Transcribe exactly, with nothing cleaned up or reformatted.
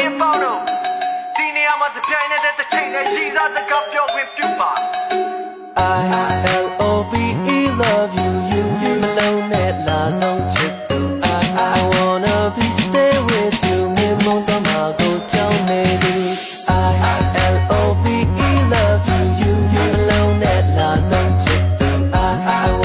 ရင်ပေါတော့ဒီနေရာမှာတပြိုင်နက်တည်းတစ်ချိန်နဲ့ရည်စားစကားပြောဝင်ပြပါ I